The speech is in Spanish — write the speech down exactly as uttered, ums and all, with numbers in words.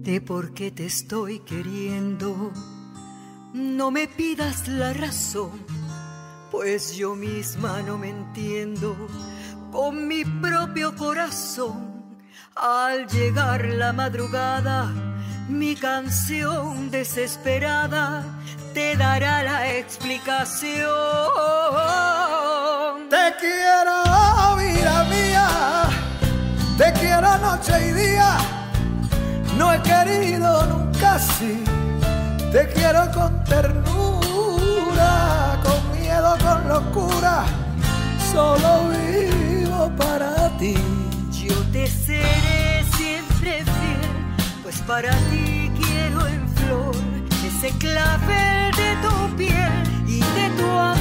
de por qué te estoy queriendo. No me pidas la razón, pues yo misma no me entiendo con mi propio corazón. Al llegar la madrugada, mi canción desesperada te dará la explicación. Te quiero, vida mía, te quiero noche y día. No he querido nunca así. Te quiero con ternura, con miedo, con locura. Solo vivo para ti. Yo te seré siempre fiel, pues para ti quiero en flor ese clavel de tu piel y de tu amor.